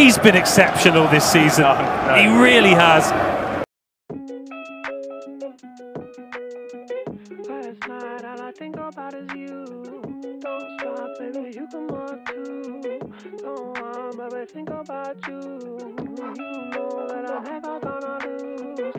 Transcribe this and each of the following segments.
He's been exceptional this season. He really has. Last night, all I think about is you. Don't stop, baby, you come on too. Don't want, baby, think about you. You know that I'm never gonna lose.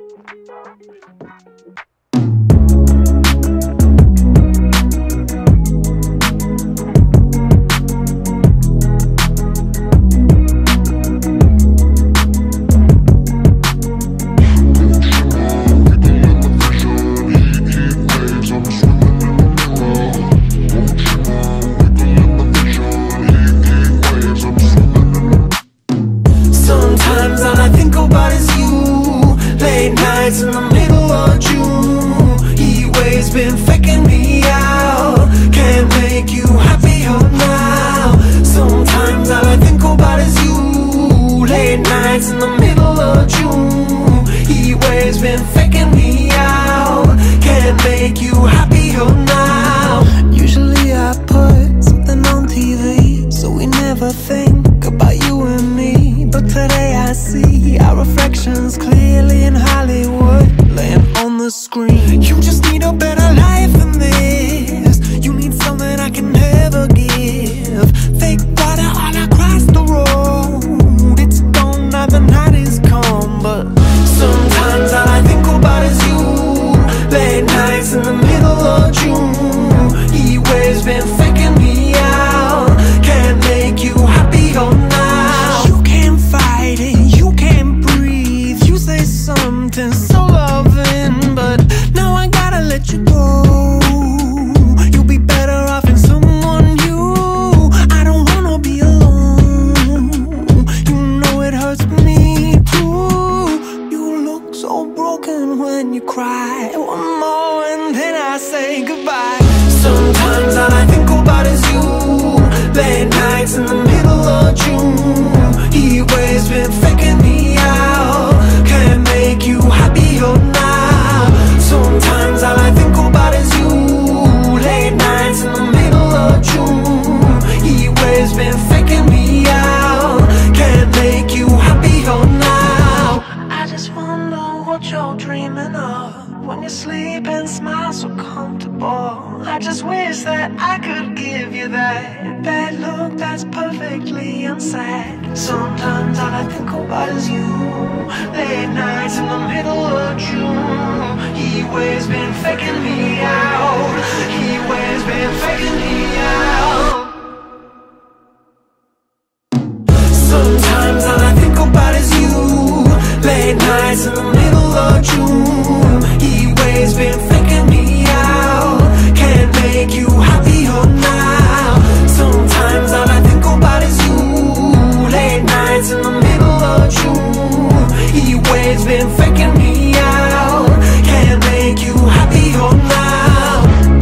Sometimes all I think about is you. Late nights in the middle of June. Heat waves been faking me out. Can't make you happier now. Sometimes all I think about is you. Late nights in the middle of June. Heat waves been faking me out. Can't make you happier now. Usually I put something on TV, so we never think about you and me. But today I see our reflections clearly in Hollywood, laying on the screen. You just need a better life than this. You need something I can never give. Fake water all across the road. It's gone now, the night is come. But sometimes all I think about is you. Late nights in the middle of June. Heat waves been faking me out. Can't make you happier now. You can't fight it, you can't breathe. You say something so loving, but now I gotta let you go. You'll be better off in someone new. I don't wanna be alone. You know it hurts me too. You look so broken when you cry. One more and then I say goodbye. Sometimes all I think about is you. Late nights in the middle of June. Heat waves been faking me out. Can't make you happier now. Sometimes all I think about is you. Late nights in the middle of June. Heat waves been faking me out. Can't make you happier now. I just wonder what you're dreaming of when you sleep and smile so comfortable. I just wish that I could give you that look that's perfectly unsaid. Sometimes all I think about is you. Late nights in the middle of June. Heat waves been faking me out. Heat waves been faking me out. Sometimes all I think about is you. Late nights in the middle of June. Heat waves been faking me out. Can't make you happier now. Sometimes all I think about is you. Late nights in the middle of June. Heat waves been faking me out. Can't make you happier now.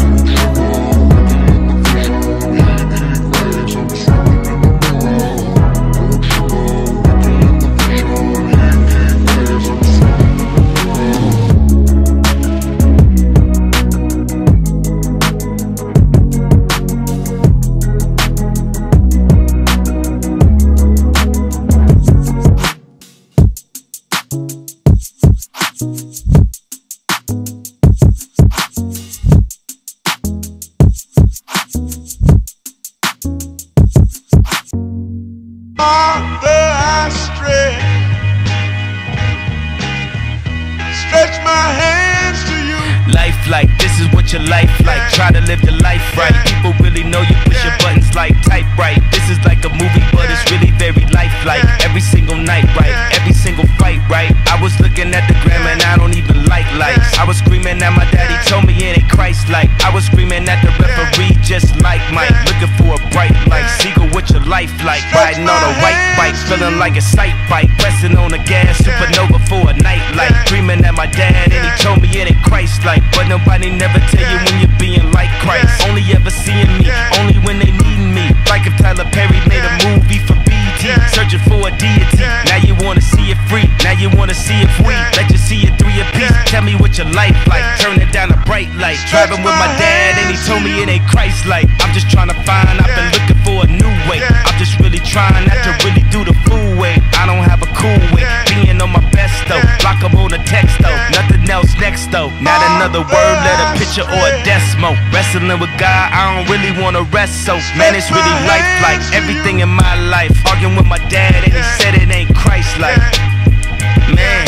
Stretch my hands to you. Life like, this is what your life like. Try to live the life right. People really know you push your buttons like type right. This is like a movie, but it's really very lifelike. Every single night, right? Every single fight, right? I was looking at the gram and I don't even like lights. I was screaming at my daddy, told me it ain't Christ-like. I was screaming at the referee, just like Mike. Looking for a bright light. Seagull, what your life like? Riding on a white bike, feeling like a sight bike. Pressing on the gas, supernova for a night light. Dreaming at my dad and he told me it ain't Christ-like. But nobody never tell you when you're being like Christ. Only ever seeing me, only when they needing me. Like if Tyler Perry made a movie for BET, searching for a deity. Now you wanna see it free, now you wanna see it free. Let you see it 3 apiece. tell me what your life like. Turning down a bright light. Driving with my dad and he told me it ain't Christ-like. I'm just trying to find, I've been looking for a new way. I'm just really trying not to really do the fool way. I don't have a cool way, being on my best though. Block up on the text though, nothing else next though. Not another word, let a picture or a decimal. Wrestling with God, I don't really wanna rest so. Man, it's really lifelike, everything in my life. Arguing with my dad and he said it ain't Christ-like. Man.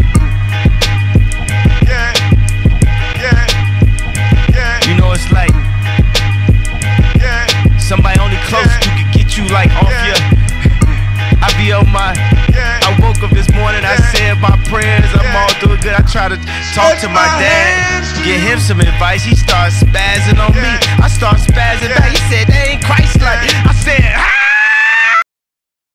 You know it's like somebody only close to could get you like off your. I be on my. I woke up this morning, I said my prayers, I'm all doing good. I try to talk to my dad, give him some advice. He starts spazzing on me, I start spazzing back. He said, "That ain't Christ-like." I said, "Ah!"